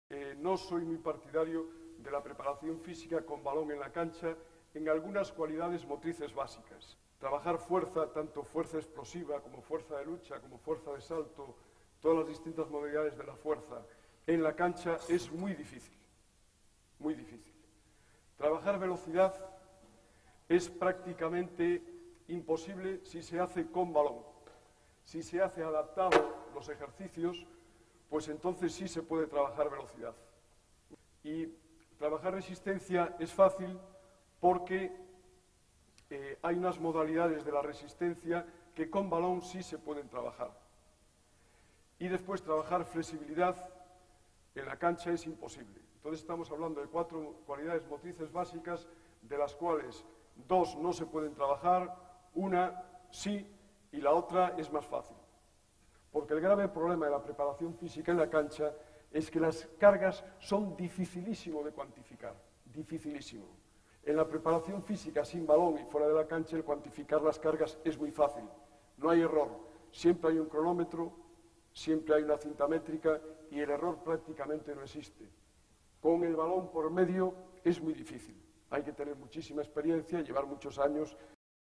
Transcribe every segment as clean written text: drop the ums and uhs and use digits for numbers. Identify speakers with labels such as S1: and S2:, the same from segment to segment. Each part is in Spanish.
S1: No soy muy partidario de la preparación física con balón en la cancha en algunas cualidades motrices básicas. Trabajar fuerza, tanto fuerza explosiva como fuerza de lucha, como fuerza de salto, todas las distintas modalidades de la fuerza en la cancha es muy difícil, muy difícil. Trabajar velocidad es prácticamente imposible si se hace con balón. Si se hace adaptado los ejercicios, pues entonces sí se puede trabajar velocidad. Y trabajar resistencia es fácil porque hay unas modalidades de la resistencia que con balón sí se pueden trabajar. Y después trabajar flexibilidad en la cancha es imposible. Entonces estamos hablando de 4 cualidades motrices básicas, de las cuales 2 no se pueden trabajar, una sí y la otra es más fácil. Porque el grave problema de la preparación física en la cancha es que las cargas son dificilísimo de cuantificar, dificilísimo. En la preparación física sin balón y fuera de la cancha el cuantificar las cargas es muy fácil, no hay error. Siempre hay un cronómetro, siempre hay una cinta métrica y el error prácticamente no existe. Con el balón por medio es muy difícil, hay que tener muchísima experiencia, llevar muchos años.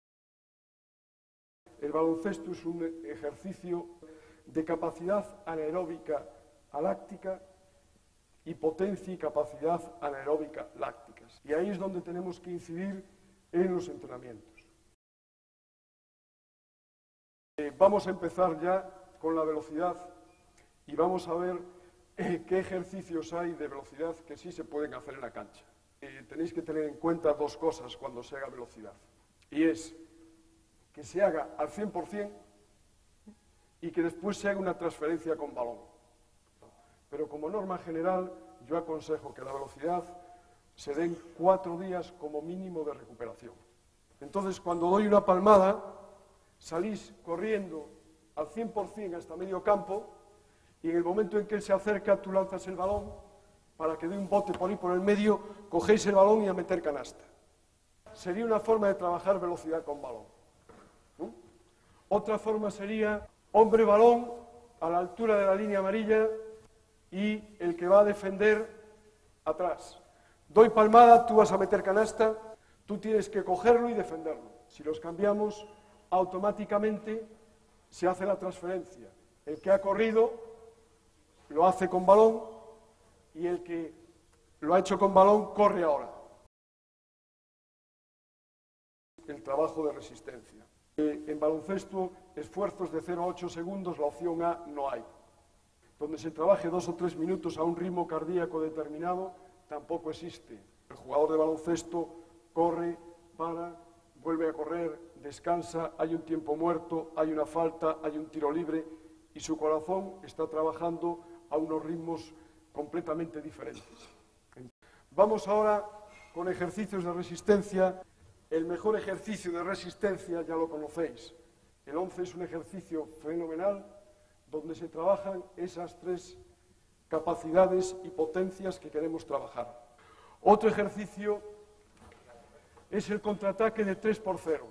S1: El baloncesto es un ejercicio de capacidad anaeróbica láctica y potencia y capacidad anaeróbica lácticas. Y ahí es donde tenemos que incidir en los entrenamientos. Vamos a empezar ya con la velocidad y vamos a ver qué ejercicios hay de velocidad que sí se pueden hacer en la cancha. Tenéis que tener en cuenta 2 cosas cuando se haga velocidad. Y es que se haga al 100% y que después se haga una transferencia con balón. Pero como norma general, yo aconsejo que la velocidad se den 4 días como mínimo de recuperación. Entonces, cuando doy una palmada, salís corriendo al 100% hasta medio campo y en el momento en que él se acerca, tú lanzas el balón para que dé un bote por ahí por el medio, cogéis el balón y a meter canasta. Sería una forma de trabajar velocidad con balón. Otra forma sería hombre-balón a la altura de la línea amarilla y el que va a defender atrás. Doy palmada, tú vas a meter canasta, tú tienes que cogerlo y defenderlo. Si los cambiamos, automáticamente se hace la transferencia. El que ha corrido lo hace con balón y el que lo ha hecho con balón corre ahora. El trabajo de resistencia. En baloncesto, esfuerzos de 0 a 8 segundos, la opción A no hay. Donde se trabaje 2 o 3 minutos a un ritmo cardíaco determinado, tampoco existe. El jugador de baloncesto corre, para, vuelve a correr, descansa, hay un tiempo muerto, hay una falta, hay un tiro libre y su corazón está trabajando a unos ritmos completamente diferentes. Vamos ahora con ejercicios de resistencia. El mejor ejercicio de resistencia ya lo conocéis. El 11 es un ejercicio fenomenal donde se trabajan esas 3 capacidades y potencias que queremos trabajar. Otro ejercicio es el contraataque de 3x0.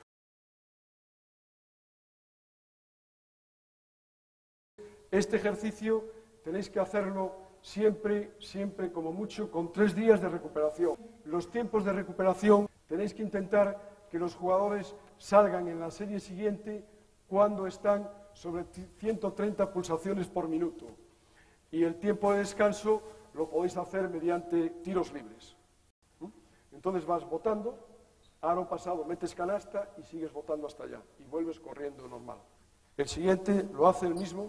S1: Este ejercicio tenéis que hacerlo siempre como mucho con 3 días de recuperación. Los tiempos de recuperación tenéis que intentar que los jugadores salgan en la serie siguiente cuando están sobre 130 pulsaciones por minuto. Y el tiempo de descanso lo podéis hacer mediante tiros libres. Entonces vas botando, aro pasado metes canasta y sigues botando hasta allá. Y vuelves corriendo normal. El siguiente lo hace el mismo.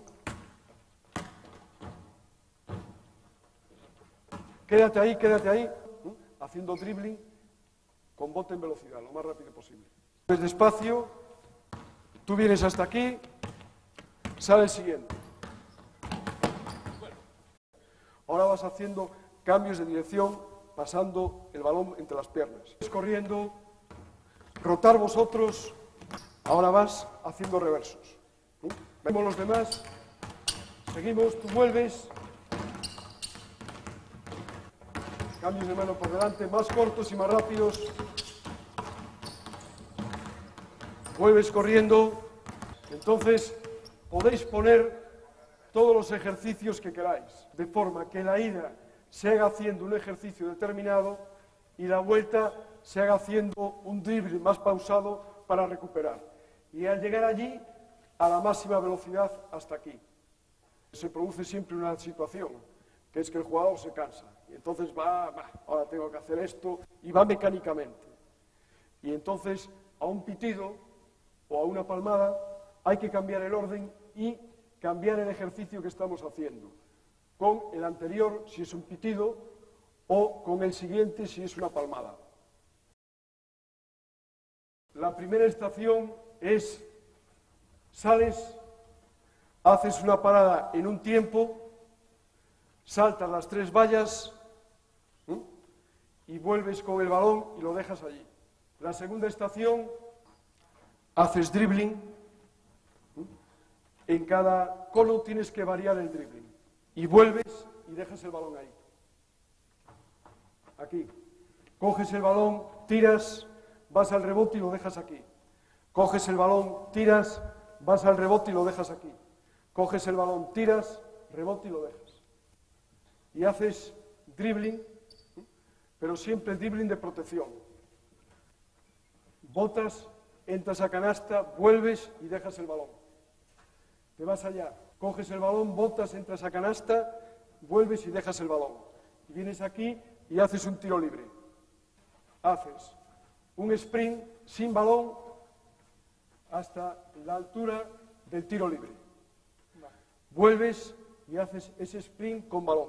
S1: Quédate ahí, haciendo dribbling con bote en velocidad, lo más rápido posible. Despacio, tú vienes hasta aquí, sale el siguiente. Ahora vas haciendo cambios de dirección, pasando el balón entre las piernas. Corriendo, rotar vosotros, ahora vas haciendo reversos. Vemos los demás, seguimos, tú vuelves. Cambios de mano por delante, más cortos y más rápidos. Vuelves corriendo. Entonces, podéis poner todos los ejercicios que queráis, de forma que la ida se haga haciendo un ejercicio determinado y la vuelta se haga haciendo un drible más pausado para recuperar. Y al llegar allí, a la máxima velocidad hasta aquí. Se produce siempre una situación, que es que el jugador se cansa. Y entonces ahora tengo que hacer esto, y va mecánicamente. Y entonces, a un pitido o a una palmada, hay que cambiar el orden y cambiar el ejercicio que estamos haciendo. Con el anterior, si es un pitido, o con el siguiente, si es una palmada. La primera estación es, sales, haces una parada en un tiempo, saltas las 3 vallas y vuelves con el balón y lo dejas allí. La segunda estación, haces dribbling. En cada cono tienes que variar el dribbling. Y vuelves y dejas el balón ahí. Aquí. Coges el balón, tiras, vas al rebote y lo dejas aquí. Coges el balón, tiras, vas al rebote y lo dejas aquí. Coges el balón, tiras, rebote y lo dejas. Y haces dribbling, pero siempre dribbling de protección. Botas, entras a canasta, vuelves y dejas el balón. Te vas allá, coges el balón, botas, entras a canasta, vuelves y dejas el balón. Y vienes aquí y haces un tiro libre. Haces un sprint sin balón hasta la altura del tiro libre. Vuelves y haces ese sprint con balón.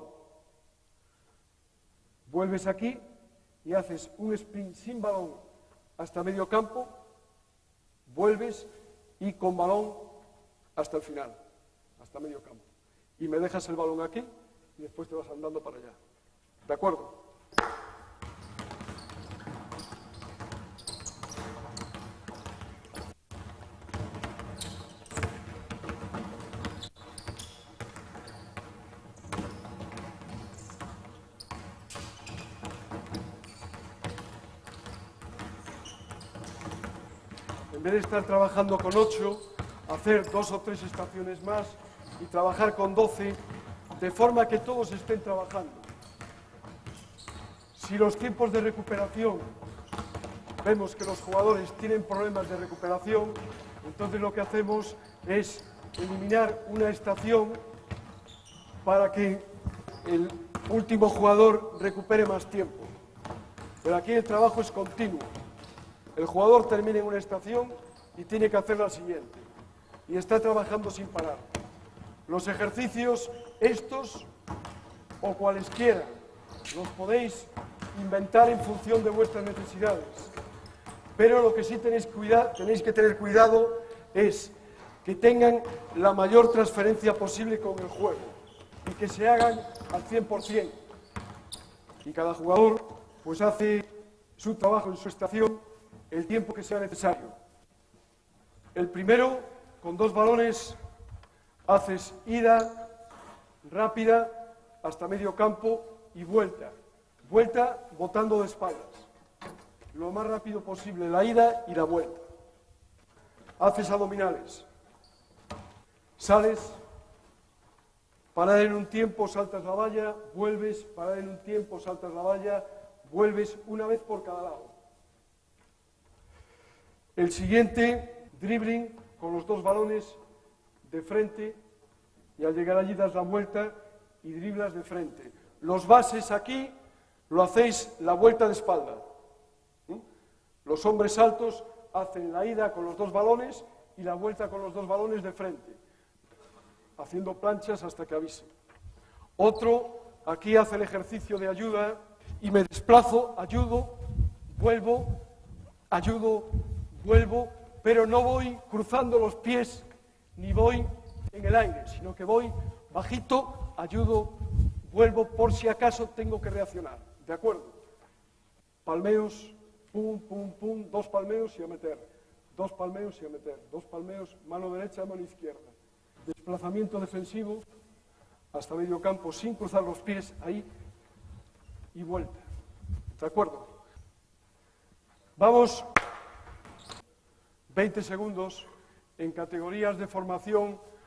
S1: Vuelves aquí y haces un sprint sin balón hasta medio campo, vuelves y con balón hasta el final, hasta medio campo. Y me dejas el balón aquí y después te vas andando para allá. ¿De acuerdo? En vez de estar trabajando con 8, hacer 2 o 3 estaciones más y trabajar con 12, de forma que todos estén trabajando. Si los tiempos de recuperación, vemos que los jugadores tienen problemas de recuperación, entonces lo que hacemos es eliminar una estación para que el último jugador recupere más tiempo. Pero aquí el trabajo es continuo. El jugador termina en una estación y tiene que hacer la siguiente. Y está trabajando sin parar. Los ejercicios, estos o cualesquiera, los podéis inventar en función de vuestras necesidades. Pero lo que sí tenéis que tener cuidado es que tengan la mayor transferencia posible con el juego y que se hagan al 100%. Y cada jugador pues hace su trabajo en su estación el tiempo que sea necesario. El primero, con 2 balones, haces ida rápida hasta medio campo y vuelta. Vuelta botando de espaldas. Lo más rápido posible la ida y la vuelta. Haces abdominales. Sales, parar en un tiempo, saltas la valla, vuelves, parar en un tiempo, saltas la valla, vuelves, una vez por cada lado. El siguiente, dribbling con los 2 balones de frente y al llegar allí das la vuelta y driblas de frente. Los bases aquí lo hacéis la vuelta de espalda. Los hombres altos hacen la ida con los 2 balones y la vuelta con los 2 balones de frente, haciendo planchas hasta que avise. Otro, aquí hace el ejercicio de ayuda y me desplazo, ayudo, vuelvo, ayudo, vuelvo, pero no voy cruzando los pies ni voy en el aire, sino que voy bajito, ayudo, vuelvo por si acaso tengo que reaccionar. ¿De acuerdo? Palmeos, pum, pum, pum, 2 palmeos y a meter. 2 palmeos y a meter. 2 palmeos, mano derecha, mano izquierda. Desplazamiento defensivo hasta medio campo sin cruzar los pies, ahí, y vuelta. ¿De acuerdo? Vamos 20 segundos en categorías de formación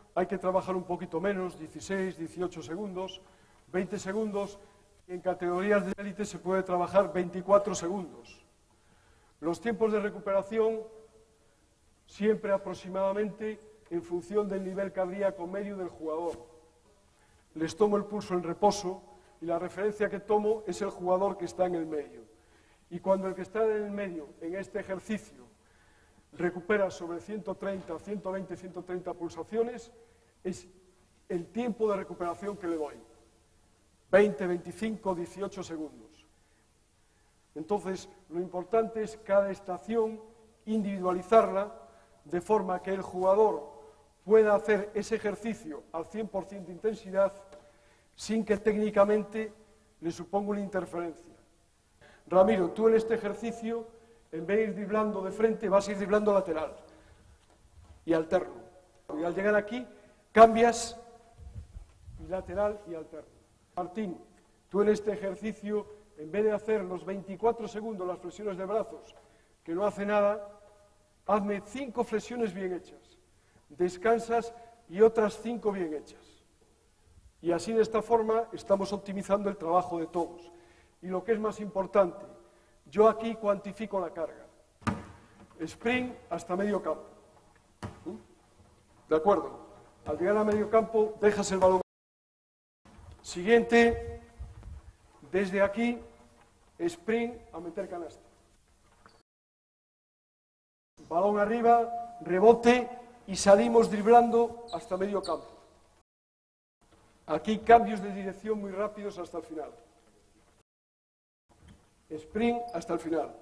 S1: hay que trabajar un poquito menos, 16, 18 segundos, 20 segundos, y en categorías de élite se puede trabajar 24 segundos. Los tiempos de recuperación siempre aproximadamente en función del nivel cardíaco medio del jugador. Les tomo el pulso en reposo y la referencia que tomo es el jugador que está en el medio. Y cuando el que está en el medio, en este ejercicio, recupera sobre 130, 120, 130 pulsaciones, es el tiempo de recuperación que le doy. 20, 25, 18 segundos. Entonces, lo importante es cada estación individualizarla de forma que el jugador pueda hacer ese ejercicio al 100% de intensidad sin que técnicamente le suponga una interferencia. Ramiro, tú en este ejercicio, en vez de ir driblando de frente, vas a ir driblando lateral y alterno. Y al llegar aquí, cambias lateral y alterno. Martín, tú en este ejercicio, en vez de hacer los 24 segundos las flexiones de brazos, que no hace nada, hazme 5 flexiones bien hechas. Descansas y otras 5 bien hechas. Y así de esta forma estamos optimizando el trabajo de todos. Y lo que es más importante, yo aquí cuantifico la carga. Sprint hasta medio campo. ¿De acuerdo? Al llegar a medio campo, dejas el balón. Siguiente, desde aquí, sprint a meter canasta. Balón arriba, rebote y salimos driblando hasta medio campo. Aquí cambios de dirección muy rápidos hasta el final. Sprint hasta el final.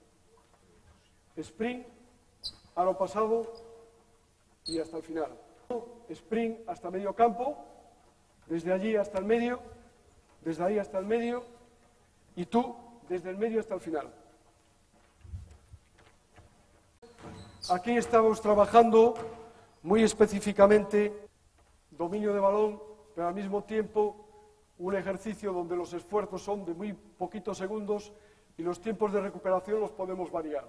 S1: Sprint a lo pasado y hasta el final. Sprint hasta medio campo, desde allí hasta el medio, desde ahí hasta el medio y tú desde el medio hasta el final. Aquí estamos trabajando muy específicamente dominio de balón, pero al mismo tiempo un ejercicio donde los esfuerzos son de muy poquitos segundos y los tiempos de recuperación los podemos variar.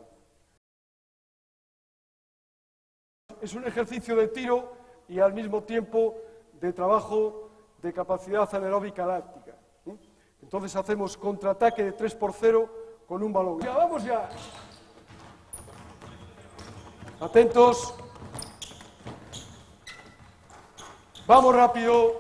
S1: Es un ejercicio de tiro y al mismo tiempo de trabajo de capacidad anaeróbica láctica. Entonces hacemos contraataque de 3x0 con un balón. ¡Ya, vamos ya! Atentos. Vamos rápido.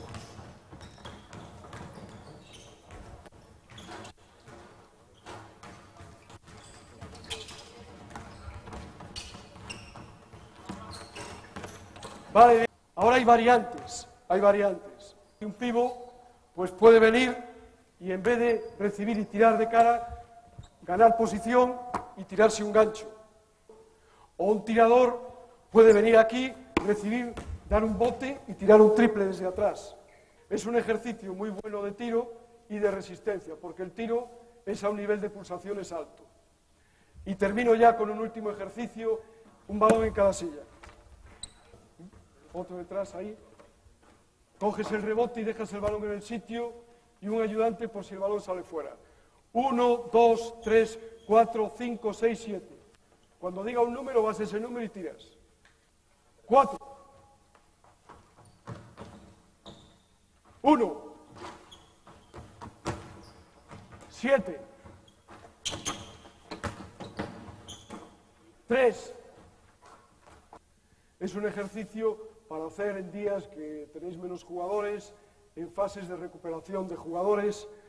S1: Vale, ahora hay variantes. Un pívot pues puede venir y en vez de recibir y tirar de cara, ganar posición y tirarse un gancho. O un tirador puede venir aquí, recibir, dar un bote y tirar un triple desde atrás. Es un ejercicio muy bueno de tiro y de resistencia, porque el tiro es a un nivel de pulsaciones alto. Y termino ya con un último ejercicio, un balón en cada silla. Otro detrás ahí. Coges el rebote y dejas el balón en el sitio y un ayudante por si el balón sale fuera. 1, 2, 3, 4, 5, 6, 7. Cuando diga un número, vas a ese número y tiras. 4. 1. 7. 3. Es un ejercicio para hacer en días que tenéis menos jugadores, en fases de recuperación de jugadores,